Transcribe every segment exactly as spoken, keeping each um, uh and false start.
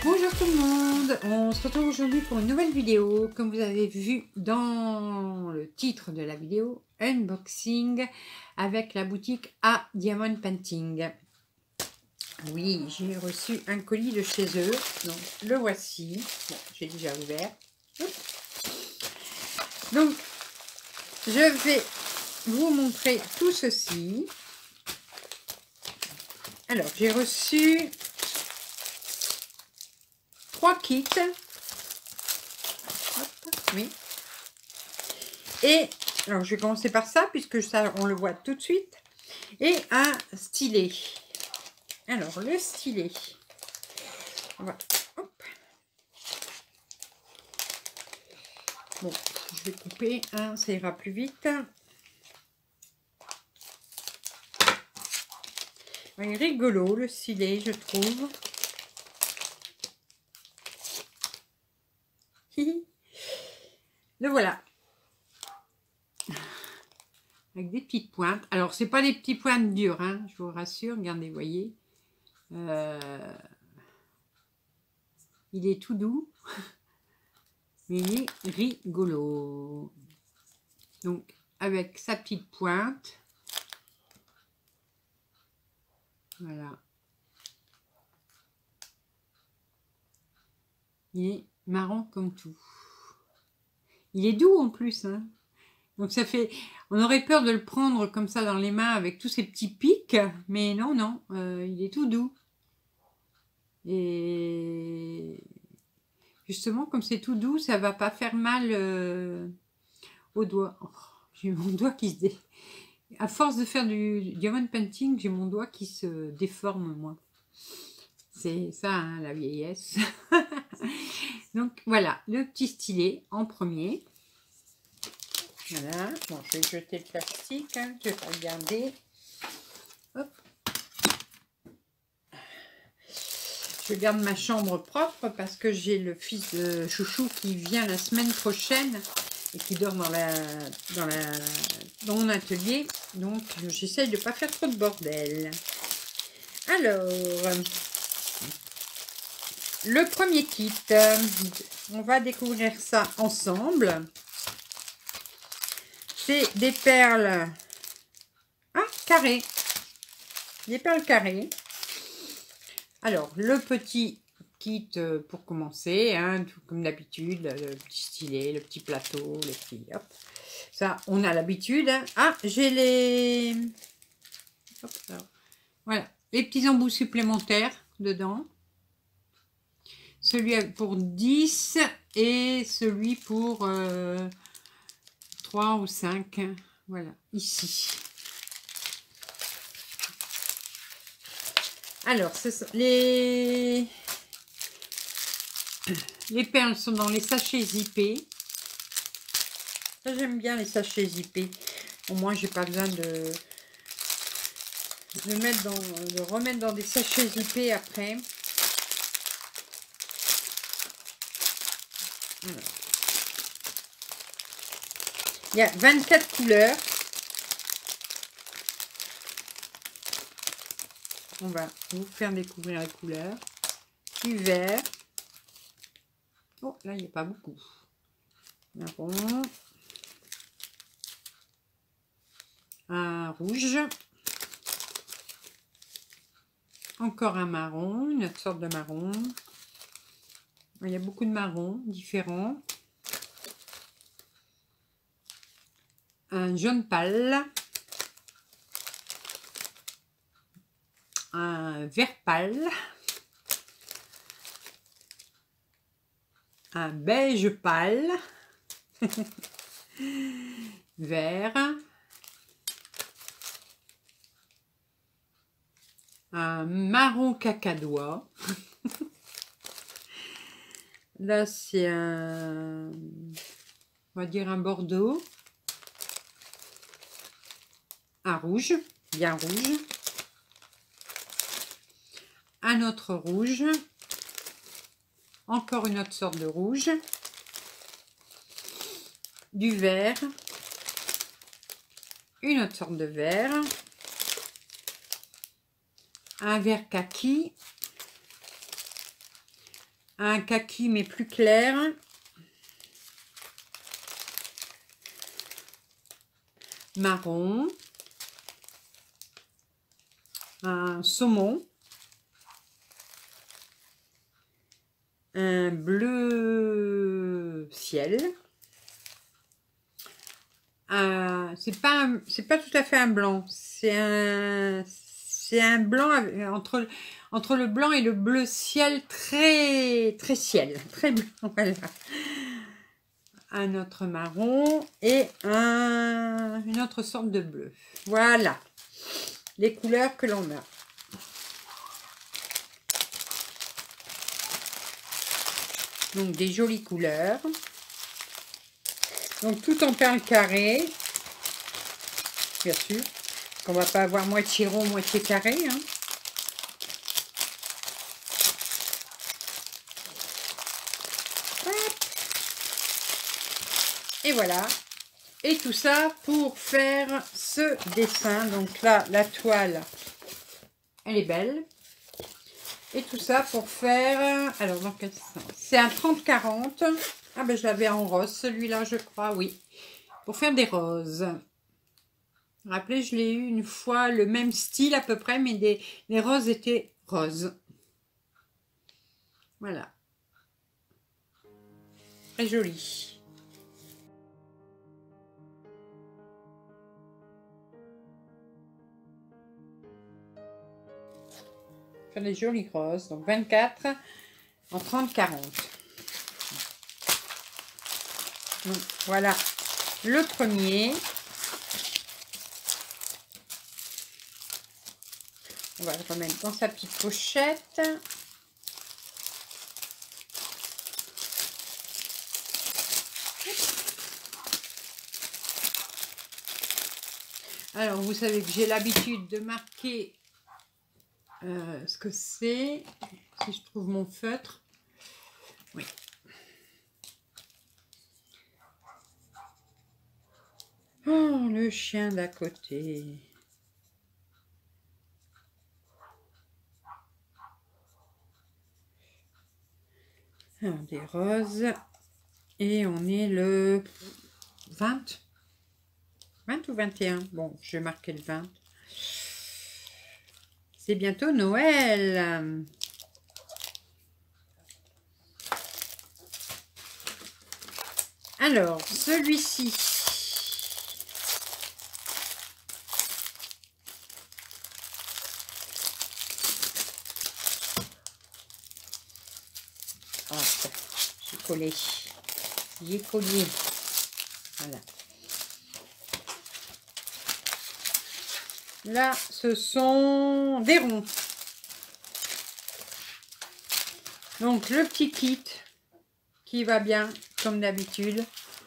Bonjour tout le monde, on se retrouve aujourd'hui pour une nouvelle vidéo. Comme vous avez vu dans le titre de la vidéo, unboxing avec la boutique A Diamond Painting. Oui, j'ai reçu un colis de chez eux, donc le voici. Bon, j'ai déjà ouvert. Donc, je vais vous montrer tout ceci. Alors, j'ai reçu trois kits. Hop, oui. Et, alors je vais commencer par ça, puisque ça, on le voit tout de suite. Et un stylet. Alors, le stylet. On va, hop. Bon, je vais couper, hein, ça ira plus vite. Il est rigolo, le stylet, je trouve. Le voilà. Avec des petites pointes. Alors, c'est pas des petites pointes dures, hein, je vous rassure. Regardez, vous voyez. Euh, il est tout doux. Mais il est rigolo. Donc, avec sa petite pointe. Voilà. Il est marrant comme tout. Il est doux en plus, hein. Donc ça fait, on aurait peur de le prendre comme ça dans les mains avec tous ces petits pics, mais non, non, euh, il est tout doux. Et justement, comme c'est tout doux, ça va pas faire mal euh, aux doigts. Oh, j'ai mon doigt qui se dé... À force de faire du diamond painting, j'ai mon doigt qui se déforme, moi. C'est ça, hein, la vieillesse. Donc voilà, le petit stylet en premier. Voilà, bon, je vais jeter le plastique, hein, je vais pas le garder. Hop. Je garde ma chambre propre parce que j'ai le fils de Chouchou qui vient la semaine prochaine et qui dort dans, la, dans, la, dans mon atelier. Donc j'essaye de ne pas faire trop de bordel. Alors, le premier kit, on va découvrir ça ensemble. C'est des perles ah, carrées. Des perles carrées. Alors, le petit kit pour commencer, hein, tout comme d'habitude, le petit stylet, le petit plateau, les petits, hop. Ça, on a l'habitude. Ah, j'ai les... Hop, voilà, les petits embouts supplémentaires dedans. Celui pour dix et celui pour euh, trois ou cinq. Voilà, ici. Alors, les... les perles sont dans les sachets zippés. Ça, j'aime bien les sachets zippés. Au moins, j'ai pas besoin de... de mettre dans... de remettre dans des sachets zippés après. Voilà. Il y a vingt-quatre couleurs. On va vous faire découvrir les couleurs. Du vert. Oh, là, il n'y a pas beaucoup. Marron. Un rouge. Encore un marron, une autre sorte de marron. Il y a beaucoup de marrons différents. Un jaune pâle. Un vert pâle. Un beige pâle. Vert. Un marron cacadois. Là, c'est un... on va dire un bordeaux. Un rouge, bien rouge. Un autre rouge. Encore une autre sorte de rouge. Du vert. Une autre sorte de vert. Un vert kaki. un kaki mais plus clair, marron, un saumon, un bleu ciel, un, c'est pas un- c'est pas tout à fait un blanc, c'est un c'est un blanc avec- entre entre le blanc et le bleu ciel, très très ciel, très blanc. Voilà. Un autre marron et un, une autre sorte de bleu. Voilà les couleurs que l'on a. Donc des jolies couleurs. Donc tout en perles carrées, bien sûr. On va pas avoir moitié rond, moitié carré. Hein. Et voilà. Et tout ça pour faire ce dessin. Donc là, la toile, elle est belle. Et tout ça pour faire... Alors, dans quel sens? C'est un trente quarante. Ah ben, je l'avais en rose, celui-là, je crois, oui. Pour faire des roses. Rappelez, je l'ai eu une fois, le même style à peu près, mais des, les roses étaient roses. Voilà. Très joli. Faire des jolies roses. Donc vingt-quatre en trente quarante. Donc voilà le premier. On va le remettre dans sa petite pochette. Alors, vous savez que j'ai l'habitude de marquer euh, ce que c'est. Si je trouve mon feutre. Oui. Oh, le chien d'à côté. Alors, des roses. Et on est le vingt. vingt ou vingt et un. Bon, je vais marquer le vingt. C'est bientôt Noël. Alors, celui-ci. Ah, j'ai collé. J'ai collé. Voilà. Là, ce sont des ronds. Donc, le petit kit qui va bien, comme d'habitude.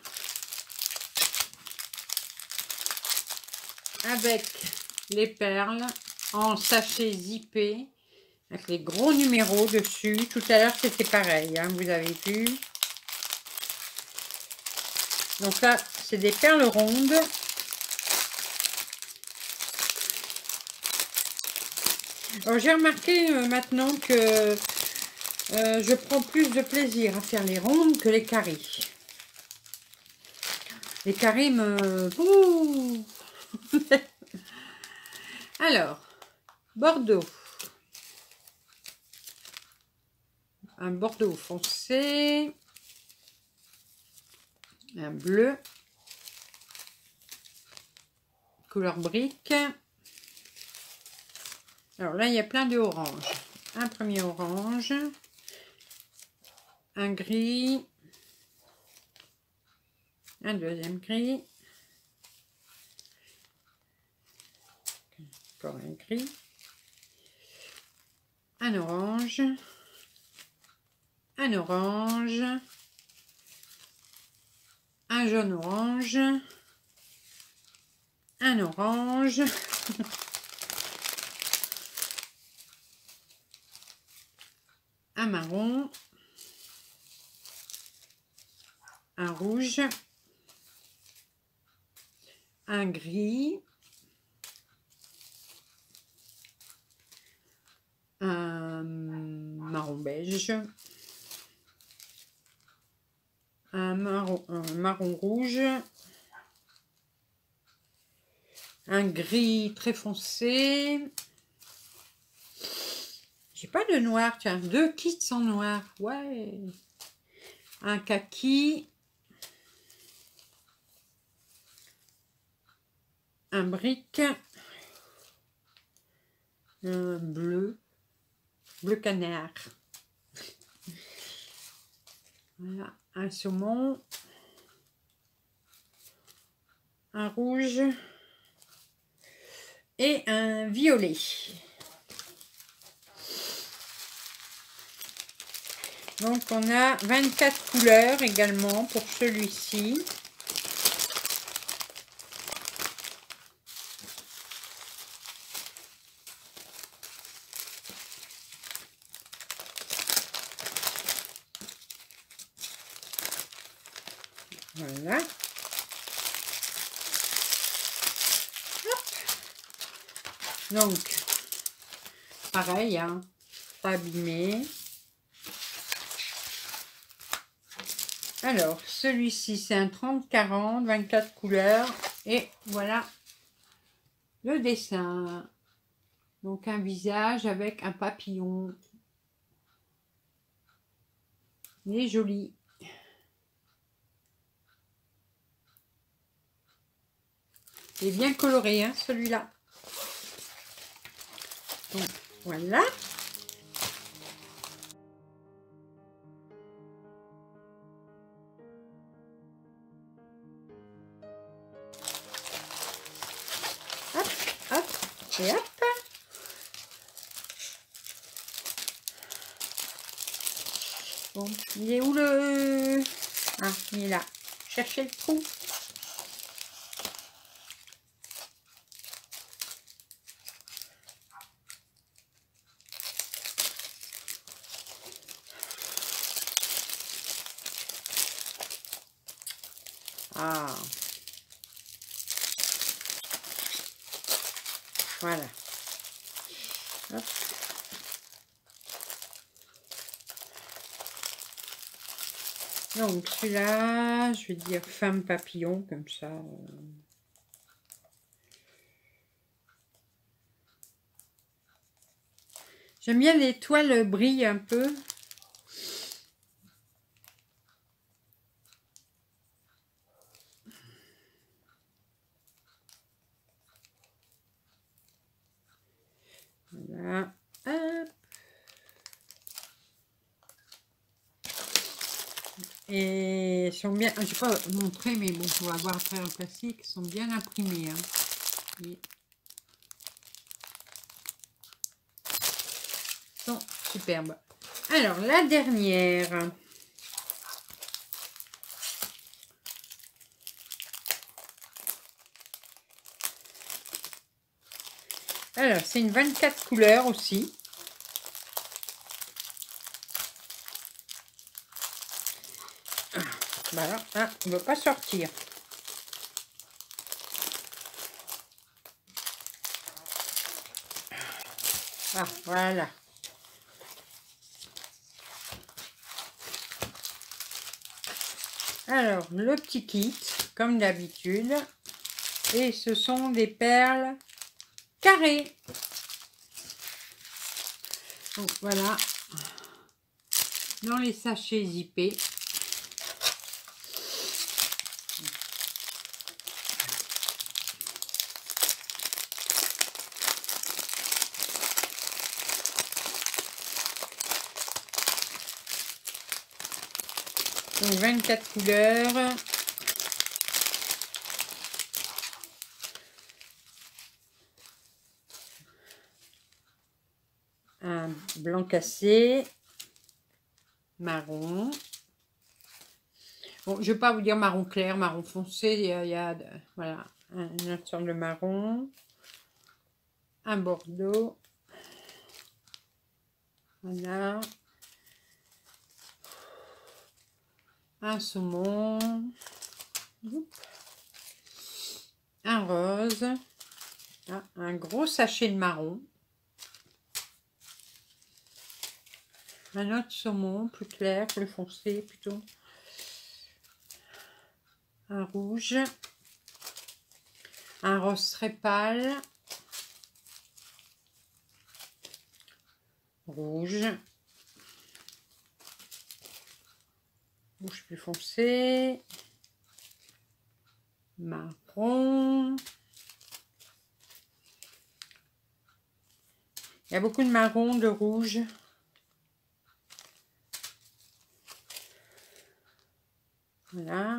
Avec les perles en sachet zippé. Avec les gros numéros dessus. Tout à l'heure, c'était pareil, hein, vous avez vu. Donc là, c'est des perles rondes. Alors, j'ai remarqué euh, maintenant que euh, je prends plus de plaisir à faire les rondes que les carrés. Les carrés me... Ouh. Alors, Bordeaux. Un bordeaux foncé. Un bleu. Couleur brique. Alors là, il y a plein de orange. Un premier orange. Un gris. Un deuxième gris. Encore un gris. Un orange. Un orange. Un jaune orange. Un orange. Un marron. Un rouge. Un gris. Un marron beige. un marron, un marron rouge, un gris très foncé. J'ai pas de noir, tiens, deux kits en noir, ouais. Un kaki, un brique, un bleu, bleu canard. Voilà, un saumon, un rouge et un violet. Donc on a vingt-quatre couleurs également pour celui-ci. Voilà. Hop. Donc, pareil, hein, pas abîmé. Alors, celui-ci, c'est un trente quarante, vingt-quatre couleurs. Et voilà le dessin. Donc, un visage avec un papillon. Il est joli. Il est bien coloré, hein, celui-là. Donc, voilà. Hop, hop, et hop. Bon, il est où le... Ah, il est là. Cherchez le trou. Ah. Voilà. Hop. Donc celui-là, je vais dire femme papillon, comme ça. J'aime bien les toiles brillent un peu. Voilà. Hop. Et ils sont bien, je ne vais pas montrer, mais bon, on va voir après en plastique, ils sont bien imprimés. Hein. Ils sont superbes. Alors, la dernière. Alors, c'est une vingt-quatre couleurs aussi. Ah, bah alors, ah, on ne va pas sortir. Ah, voilà. Alors, le petit kit, comme d'habitude. Et ce sont des perles carrées. Donc, voilà. Dans les sachets zippés. Donc vingt-quatre couleurs. Un blanc cassé. Marron. Bon, je ne vais pas vous dire marron clair, marron foncé. Il y a, il y a voilà, une autre sorte de marron. Un bordeaux. Voilà. Un saumon. Un rose. Ah, un gros sachet de marron. Un autre saumon, plus clair, plus foncé plutôt. un rouge, un rose très pâle, rouge, rouge plus foncé, marron. Il y a beaucoup de marron, de rouge. Voilà.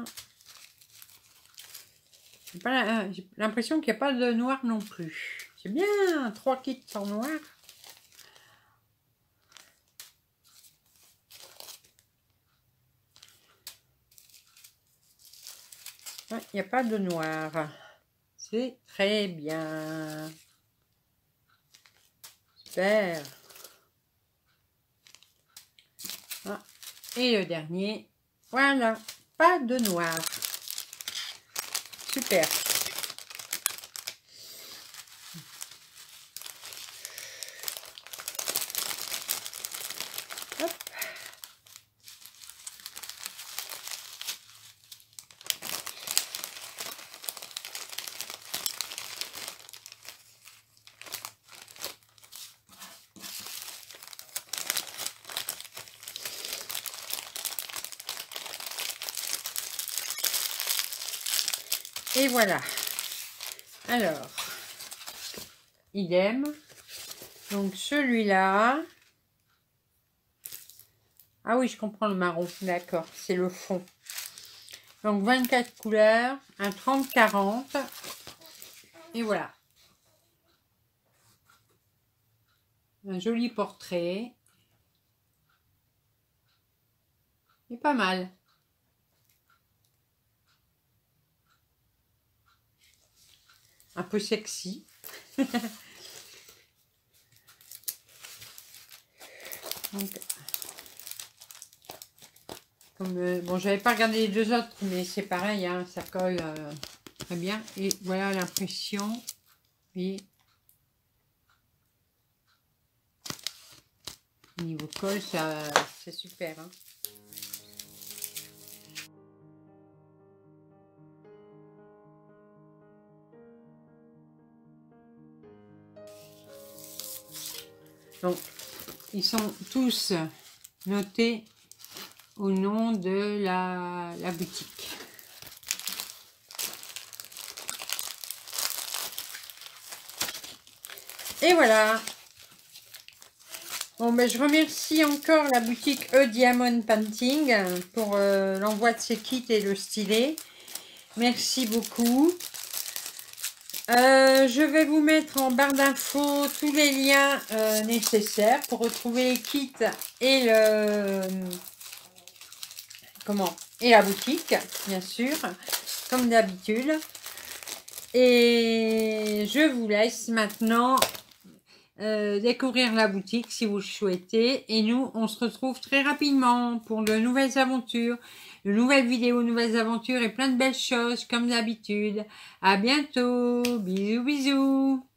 J'ai pas l'impression qu'il n'y a pas de noir non plus. C'est bien, trois kits en noir. Il n'y a pas de noir. C'est très bien. Super. Ah. Et le dernier. Voilà. Pas de noir. Super. Hop. Et voilà. Alors, idem. Donc celui-là. Ah oui, je comprends le marron. D'accord, c'est le fond. Donc vingt-quatre couleurs, un trente quarante. Et voilà. Un joli portrait. Et pas mal. Un peu sexy. Donc, comme, euh, bon, j'avais pas regardé les deux autres, mais c'est pareil, hein, ça colle euh, très bien. Et voilà l'impression. Et niveau colle, ça, c'est super. Hein. Donc, ils sont tous notés au nom de la, la boutique. Et voilà. Bon, ben, je remercie encore la boutique E Diamond Painting pour euh, l'envoi de ces kits et le stylet. Merci beaucoup. Euh, je vais vous mettre en barre d'infos tous les liens euh, nécessaires pour retrouver les kits et le comment et la boutique, bien sûr, comme d'habitude. Et je vous laisse maintenant euh, découvrir la boutique si vous le souhaitez. Et nous, on se retrouve très rapidement pour de nouvelles aventures, de nouvelles vidéos, nouvelles aventures et plein de belles choses comme d'habitude. À bientôt. Bisous, bisous.